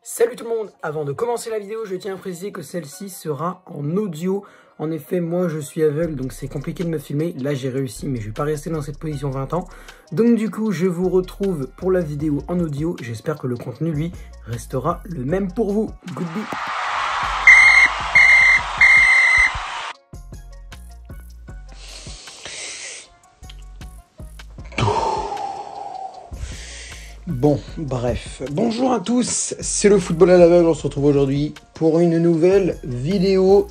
Salut tout le monde, avant de commencer la vidéo, je tiens à préciser que celle-ci sera en audio. En effet, moi je suis aveugle, donc c'est compliqué de me filmer. Là j'ai réussi, mais je vais pas rester dans cette position 20 ans. Donc du coup, je vous retrouve pour la vidéo en audio. J'espère que le contenu, lui, restera le même pour vous. Goodbye. Bon, bref, bonjour à tous, c'est le football à l'aveugle, on se retrouve aujourd'hui pour une nouvelle vidéo.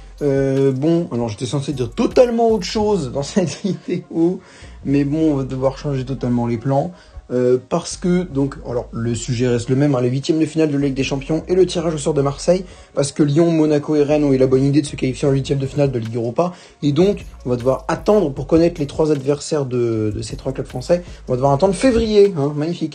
Bon, alors j'étais censé dire totalement autre chose dans cette vidéo, mais bon, on va devoir changer totalement les plans. Parce que, donc, alors le sujet reste le même, hein, les huitièmes de finale de la Ligue des Champions et le tirage au sort de Marseille, parce que Lyon, Monaco et Rennes ont eu la bonne idée de se qualifier en huitièmes de finale de Ligue Europa, et donc on va devoir attendre pour connaître les trois adversaires de ces trois clubs français, on va devoir attendre février, hein, magnifique.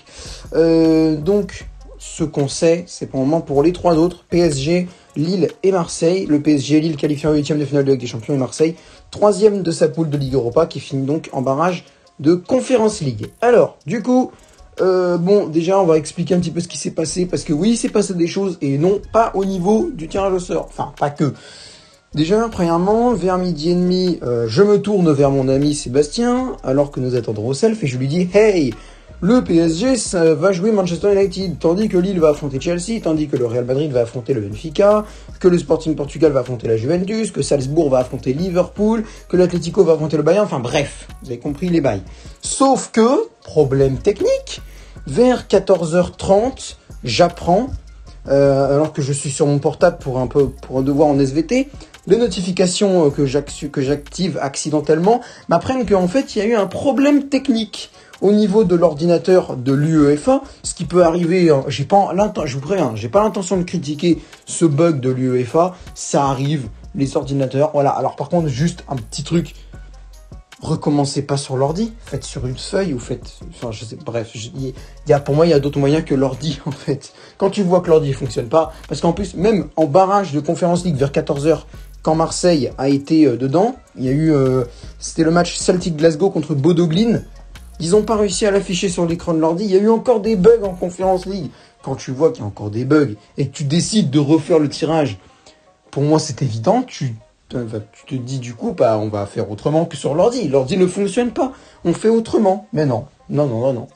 Donc, ce qu'on sait, c'est pour le moment pour les trois autres, PSG, Lille et Marseille, le PSG Lille qualifié en huitièmes de finale de Ligue des Champions et Marseille, troisième de sa poule de Ligue Europa, qui finit donc en barrage de Conference League. Alors, du coup, bon, déjà, on va expliquer un petit peu ce qui s'est passé, parce que oui, il s'est passé des choses, et non, pas au niveau du tirage au sort. Enfin, pas que. Déjà, premièrement, vers midi et demi, je me tourne vers mon ami Sébastien, alors que nous attendons au self, et je lui dis « Hey, le PSG ça va jouer Manchester United, tandis que Lille va affronter Chelsea, tandis que le Real Madrid va affronter le Benfica, que le Sporting Portugal va affronter la Juventus, que Salzbourg va affronter Liverpool, que l'Atlético va affronter le Bayern, enfin bref, vous avez compris les bails. Sauf que, problème technique, vers 14h30, j'apprends, alors que je suis sur mon portable pour un devoir en SVT, les notifications que j'active accidentellement m'apprennent qu'en fait il y a eu un problème technique au niveau de l'ordinateur de l'UEFA, ce qui peut arriver, hein, je vous préviens, j'ai pas l'intention de critiquer ce bug de l'UEFA, ça arrive, les ordinateurs, voilà. Alors par contre, juste un petit truc, recommencez pas sur l'ordi, faites sur une feuille ou faites, enfin je sais, bref, pour moi il y a d'autres moyens que l'ordi en fait. Quand tu vois que l'ordi fonctionne pas, parce qu'en plus, même en barrage de Conference League vers 14h, quand Marseille a été dedans, il y a eu, c'était le match Celtic Glasgow contre Bodo Glimt. Ils n'ont pas réussi à l'afficher sur l'écran de l'ordi. Il y a eu encore des bugs en Conference League. Quand tu vois qu'il y a encore des bugs et que tu décides de refaire le tirage, pour moi c'est évident. Tu te dis du coup, bah, on va faire autrement que sur l'ordi. L'ordi ne fonctionne pas. On fait autrement. Mais non. Non.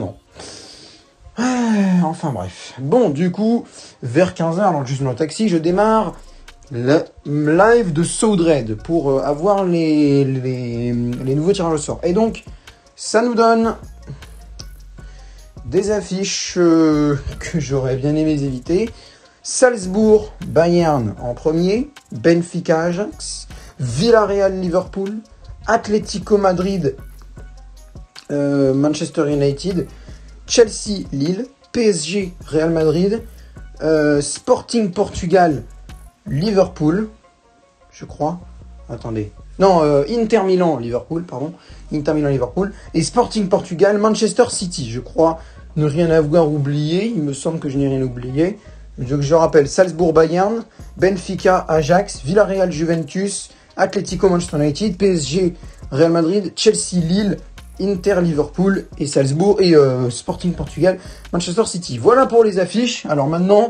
Enfin bref. Bon, du coup, vers 15h, alors juste dans le taxi, je démarre le live de Soudred pour avoir les nouveaux tirages au sort. Et donc, ça nous donne des affiches que j'aurais bien aimé éviter. Salzbourg, Bayern en premier, Benfica, Ajax, Villarreal, Liverpool, Atlético Madrid, Manchester United, Chelsea, Lille, PSG, Real Madrid, Sporting Portugal, Liverpool, je crois. Attendez. Non, Inter Milan, Liverpool, pardon. Inter Milan, Liverpool. Et Sporting Portugal, Manchester City, je crois ne rien avoir oublié. Il me semble que je n'ai rien oublié. Je rappelle, Salzbourg, Bayern, Benfica, Ajax, Villarreal, Juventus, Atlético, Manchester United, PSG, Real Madrid, Chelsea, Lille, Inter, Liverpool et Salzbourg et Sporting Portugal, Manchester City. Voilà pour les affiches. Alors maintenant,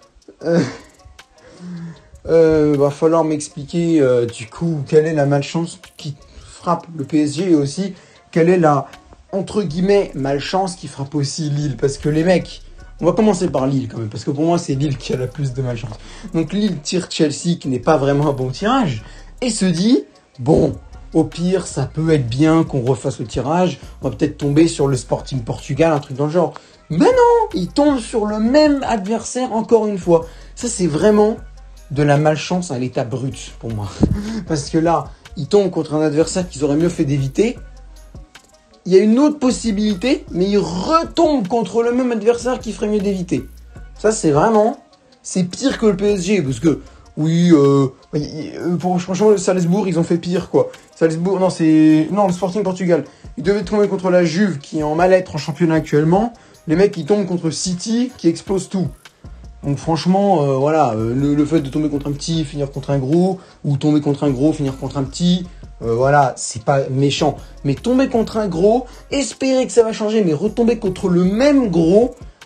va falloir m'expliquer du coup quelle est la malchance qui frappe le PSG et aussi quelle est la entre guillemets malchance qui frappe aussi Lille, parce que les mecs, on va commencer par Lille quand même, parce que pour moi c'est Lille qui a la plus de malchance. Donc Lille tire Chelsea qui n'est pas vraiment un bon tirage et se dit bon, au pire ça peut être bien qu'on refasse le tirage, on va peut-être tomber sur le Sporting Portugal, un truc dans le genre. Mais non, il tombe sur le même adversaire encore une fois. Ça c'est vraiment de la malchance à l'état brut pour moi. Parce que là, ils tombent contre un adversaire qu'ils auraient mieux fait d'éviter. Il y a une autre possibilité, mais ils retombent contre le même adversaire qu'il ferait mieux d'éviter. Ça, c'est vraiment... C'est pire que le PSG, parce que... Oui, franchement, le Salzbourg, ils ont fait pire, quoi. Salzbourg, non, le Sporting Portugal. Ils devaient tomber contre la Juve, qui est en mal-être en championnat actuellement. Les mecs, ils tombent contre City, qui explose tout. Donc franchement, voilà, le fait de tomber contre un petit, finir contre un gros, ou tomber contre un gros, finir contre un petit, voilà, c'est pas méchant. Mais tomber contre un gros, espérer que ça va changer, mais retomber contre le même gros,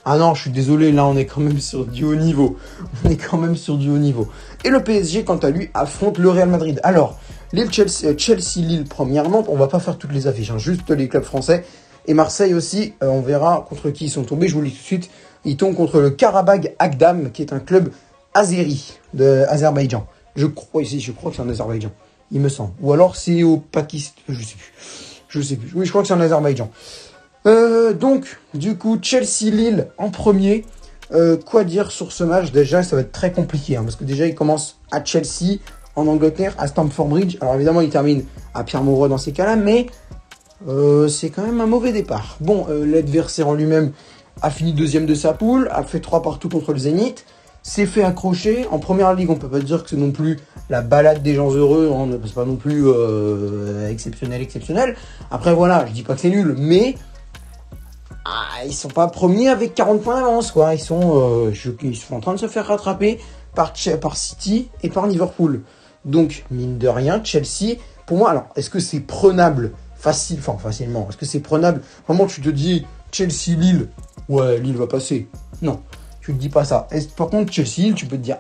Ah non, je suis désolé, là on est quand même sur du haut niveau. On est quand même sur du haut niveau. Et le PSG, quant à lui, affronte le Real Madrid. Alors, Chelsea-Lille, premièrement, on va pas faire toutes les affiches, hein, juste les clubs français. Et Marseille aussi, on verra contre qui ils sont tombés. Je vous le dis tout de suite, ils tombent contre le Karabag Agdam, qui est un club azéri d'Azerbaïdjan. Je crois que c'est en Azerbaïdjan, il me semble. Ou alors c'est au Pakistan, je sais plus. Oui, je crois que c'est en Azerbaïdjan. Donc, du coup, Chelsea-Lille en premier. Quoi dire sur ce match? Déjà, ça va être très compliqué, hein, parce que déjà, il commence à Chelsea, en Angleterre, à Stamford Bridge. Alors évidemment, il termine à Pierre-Mauroy dans ces cas-là, mais c'est quand même un mauvais départ. Bon, l'adversaire en lui-même a fini deuxième de sa poule, a fait 3 partout contre le Zénith, s'est fait accrocher. En première ligue, on peut pas dire que c'est non plus la balade des gens heureux, hein, c'est pas non plus exceptionnel. Après voilà, je dis pas que c'est nul, mais ils sont pas premiers avec 40 points d'avance, quoi. Ils sont en train de se faire rattraper par City et par Liverpool. Donc, mine de rien, Chelsea, pour moi, alors, est-ce que c'est prenable facilement, est-ce que c'est prenable? Vraiment, tu te dis, Chelsea-Lille, ouais, Lille va passer. Non, tu te dis pas ça. Par contre, Chelsea-Lille, tu peux te dire,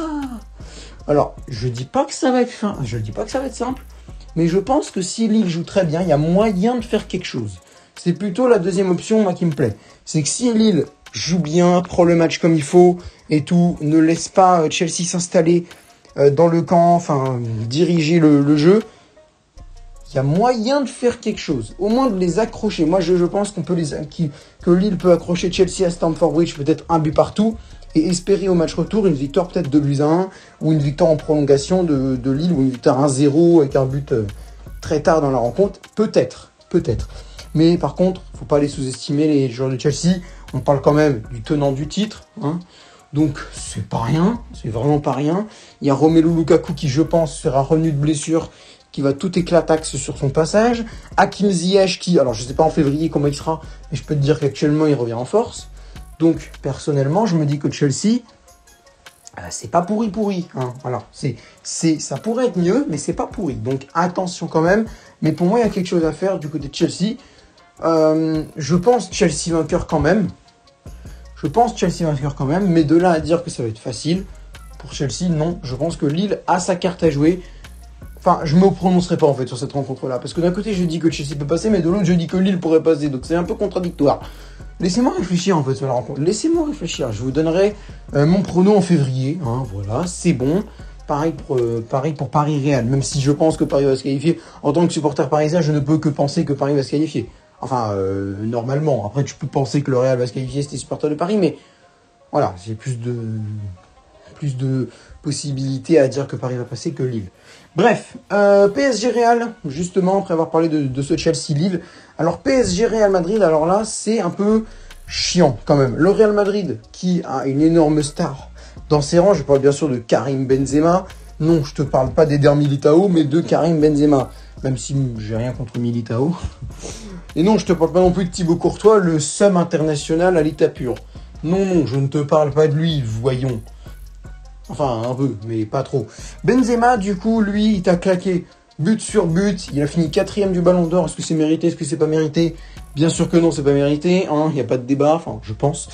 alors, je dis pas que ça va être simple, mais je pense que si Lille joue très bien, il y a moyen de faire quelque chose. C'est plutôt la deuxième option, moi, qui me plaît. C'est que si Lille joue bien, prend le match comme il faut et tout, ne laisse pas Chelsea s'installer dans le camp, enfin, diriger le jeu, il y a moyen de faire quelque chose. Au moins de les accrocher. Moi, je pense qu'on peut que Lille peut accrocher Chelsea à Stamford Bridge, peut-être 1 but partout, et espérer au match retour une victoire peut-être 2-1, ou une victoire en prolongation de Lille, ou une victoire 1-0 avec un but très tard dans la rencontre. Peut-être. Mais par contre, faut pas les sous-estimer, les joueurs de Chelsea. On parle quand même du tenant du titre, hein. Donc, c'est pas rien. C'est vraiment pas rien. Il y a Romelu Lukaku qui, je pense, sera revenu de blessure, qui va tout éclataxe sur son passage. Hakim Ziyech qui, alors je sais pas en février comment il sera, mais je peux te dire qu'actuellement, il revient en force. Donc, personnellement, je me dis que Chelsea, c'est pas pourri, hein. Voilà. Ça pourrait être mieux, mais c'est pas pourri. Donc, attention quand même. Mais pour moi, il y a quelque chose à faire du côté de Chelsea. Je pense Chelsea vainqueur quand même. Mais de là à dire que ça va être facile, pour Chelsea, non. Je pense que Lille a sa carte à jouer. Enfin, je me prononcerai pas en fait sur cette rencontre-là. Parce que d'un côté, je dis que Chelsea peut passer, mais de l'autre, je dis que Lille pourrait passer. Donc c'est un peu contradictoire. Laissez-moi réfléchir en fait sur la rencontre. Je vous donnerai mon prono en février. Hein, voilà, c'est bon. Pareil pour Paris-Real. Même si je pense que Paris va se qualifier. En tant que supporter parisien, je ne peux que penser que Paris va se qualifier. Enfin, normalement. Après, tu peux penser que le Real va se qualifier si t'es supporter de Paris, mais voilà, j'ai plus de possibilités à dire que Paris va passer que Lille. Bref, PSG Real, justement, après avoir parlé de ce Chelsea-Lille. Alors, PSG Real Madrid, alors là, c'est un peu chiant quand même. Le Real Madrid, qui a une énorme star dans ses rangs, je parle bien sûr de Karim Benzema. Non, je te parle pas d'Eder Militao, mais de Karim Benzema. Même si j'ai rien contre Militao. Et non, je te parle pas non plus de Thibaut Courtois, le seum international à l'état pur. Non, je ne te parle pas de lui, voyons. Enfin, un peu, mais pas trop. Benzema, du coup, lui, il t'a claqué but sur but. Il a fini 4e du Ballon d'Or. Est-ce que c'est mérité? Est-ce que c'est pas mérité? Bien sûr que non, c'est pas mérité. Hein, il n'y a pas de débat, enfin, je pense.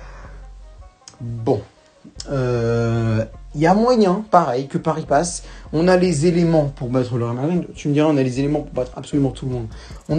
Bon. Il y a moyen, pareil, que Paris passe. On a les éléments pour battre le Real Madrid. Tu me diras, on a les éléments pour battre absolument tout le monde.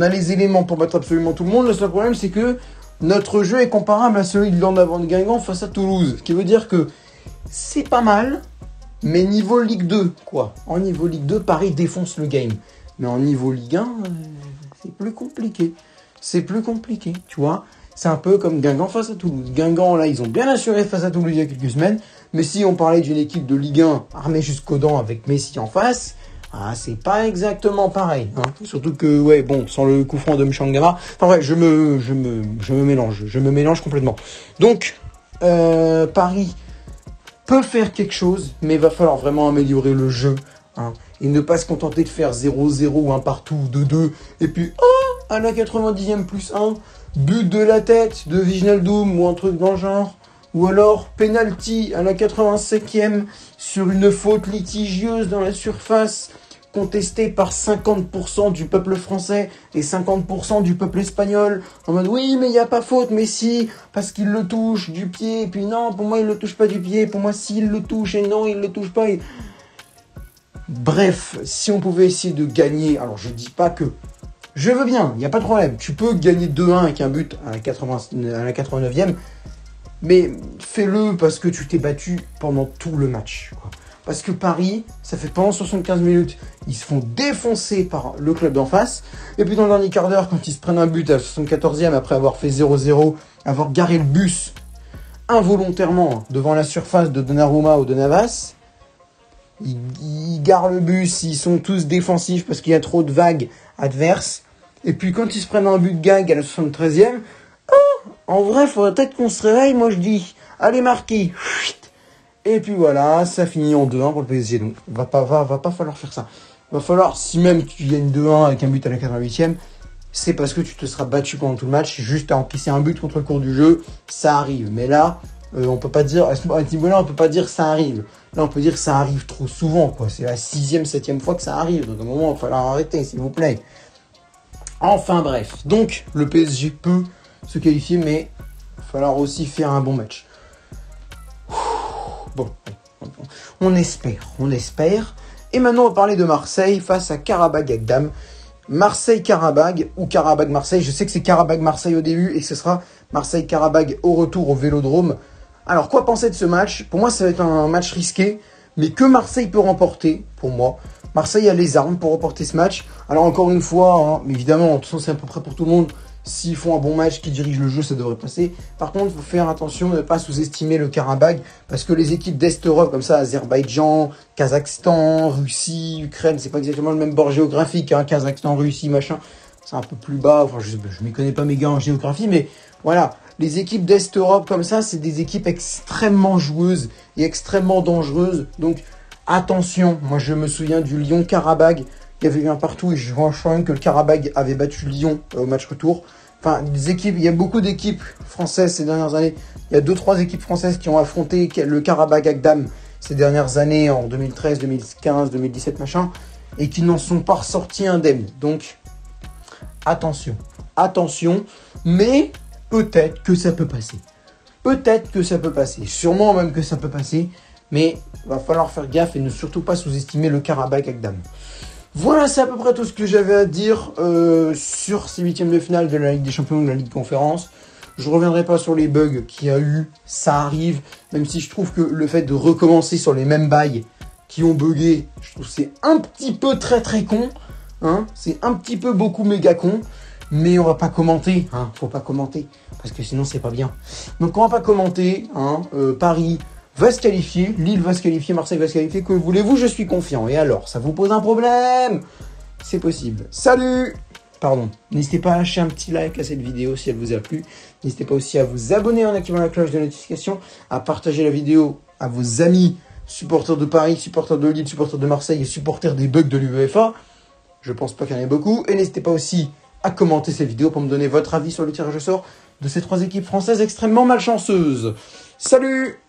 Le seul problème, c'est que notre jeu est comparable à celui de l'Andavant de Guingamp face à Toulouse. Ce qui veut dire que c'est pas mal, mais niveau Ligue 2, quoi. En niveau Ligue 2, Paris défonce le game. Mais en niveau Ligue 1, c'est plus compliqué. Tu vois. C'est un peu comme Guingamp face à Toulouse. Guingamp, là, ils ont bien assuré face à Toulouse il y a quelques semaines. Mais si on parlait d'une équipe de Ligue 1 armée jusqu'aux dents avec Messi en face, c'est pas exactement pareil. Hein. Surtout que, ouais, bon, sans le coup franc de Mchangama. Enfin, ouais, je me mélange complètement. Donc, Paris peut faire quelque chose, mais il va falloir vraiment améliorer le jeu. Hein, et ne pas se contenter de faire 0-0 ou 1 partout, 2-2. Et puis, à la 90e plus 1, but de la tête de Wijnaldum ou un truc dans le genre. Ou alors, penalty à la 85e sur une faute litigieuse dans la surface contesté par 50% du peuple français et 50% du peuple espagnol, en mode oui mais il n'y a pas faute, mais si, parce qu'il le touche du pied, et puis non, pour moi il le touche pas du pied, pour moi s'il le touche, et non il le touche pas. Bref, si on pouvait essayer de gagner, alors je dis pas que, je veux bien, il n'y a pas de problème, tu peux gagner 2-1 avec un but à la 89e, mais fais-le parce que tu t'es battu pendant tout le match, quoi. Parce que Paris, ça fait pendant 75 minutes, ils se font défoncer par le club d'en face. Et puis dans le dernier quart d'heure, quand ils se prennent un but à la 74e, après avoir fait 0-0, avoir garé le bus involontairement devant la surface de Donnarumma ou de Navas, ils garent le bus, ils sont tous défensifs parce qu'il y a trop de vagues adverses. Et puis quand ils se prennent un but de gag à la 73e, en vrai, il faudrait peut-être qu'on se réveille, moi je dis, allez marquer. Et puis voilà, ça finit en 2-1 pour le PSG. Donc, va pas falloir faire ça. Va falloir, si même tu gagnes 2-1 avec un but à la 88e, c'est parce que tu te seras battu pendant tout le match, juste à encaisser un but contre le cours du jeu, ça arrive. Mais là, on peut pas dire, à ce niveau-là, on peut pas dire ça arrive. Là, on peut dire ça arrive trop souvent, quoi. C'est la 6e, 7e fois que ça arrive. Donc, à un moment, il va falloir arrêter, s'il vous plaît. Enfin, bref. Donc, le PSG peut se qualifier, mais il va falloir aussi faire un bon match. Bon, on espère. Et maintenant, on va parler de Marseille face à Qarabag Agdam. Marseille-Qarabag ou Qarabag-Marseille. Je sais que c'est Qarabag-Marseille au début et que ce sera Marseille-Qarabag au retour au Vélodrome. Alors, quoi penser de ce match? Pour moi, ça va être un match risqué, mais que Marseille peut remporter, pour moi. Marseille a les armes pour remporter ce match. Alors, encore une fois, mais évidemment, de toute façon, c'est à peu près pour tout le monde. S'ils font un bon match, qui dirigent le jeu, ça devrait passer. Par contre, il faut faire attention de ne pas sous-estimer le Qarabag, parce que les équipes d'Est-Europe, comme ça, Azerbaïdjan, Kazakhstan, Russie, Ukraine, c'est pas exactement le même bord géographique, hein, Kazakhstan, Russie, machin, c'est un peu plus bas. Enfin, je m'y connais pas méga en géographie, mais voilà. Les équipes d'Est-Europe, comme ça, c'est des équipes extrêmement joueuses et extrêmement dangereuses. Donc, attention. Moi, je me souviens du Lyon-Qarabag. Il y avait eu un partout et je vois quand même que le Qarabag avait battu Lyon au match retour. Enfin, des équipes, il y a beaucoup d'équipes françaises ces dernières années. Il y a 2-3 équipes françaises qui ont affronté le Qarabag Agdam ces dernières années, en 2013, 2015, 2017, machin, et qui n'en sont pas ressortis indemnes. Donc, attention. Attention, mais peut-être que ça peut passer. Peut-être que ça peut passer. Sûrement même que ça peut passer, mais il va falloir faire gaffe et ne surtout pas sous-estimer le Qarabag Agdam. Voilà, c'est à peu près tout ce que j'avais à dire sur ces huitièmes de finale de la Ligue des Champions, de la Ligue Conférence. Je ne reviendrai pas sur les bugs qu'il y a eu, ça arrive, même si je trouve que le fait de recommencer sur les mêmes bails qui ont bugué, je trouve que c'est un petit peu très con, hein, c'est un petit peu beaucoup méga con, mais on va pas commenter, hein, faut pas commenter, parce que sinon c'est pas bien. Donc on va pas commenter, hein, Paris va se qualifier, Lille va se qualifier, Marseille va se qualifier, que voulez-vous, je suis confiant. Et alors, ça vous pose un problème? C'est possible. Salut! Pardon. N'hésitez pas à lâcher un petit like à cette vidéo si elle vous a plu. N'hésitez pas aussi à vous abonner en activant la cloche de notification, à partager la vidéo à vos amis, supporters de Paris, supporters de Lille, supporters de Marseille et supporters des bugs de l'UEFA. Je pense pas qu'il y en ait beaucoup. Et n'hésitez pas aussi à commenter cette vidéo pour me donner votre avis sur le tirage au sort de ces 3 équipes françaises extrêmement malchanceuses. Salut!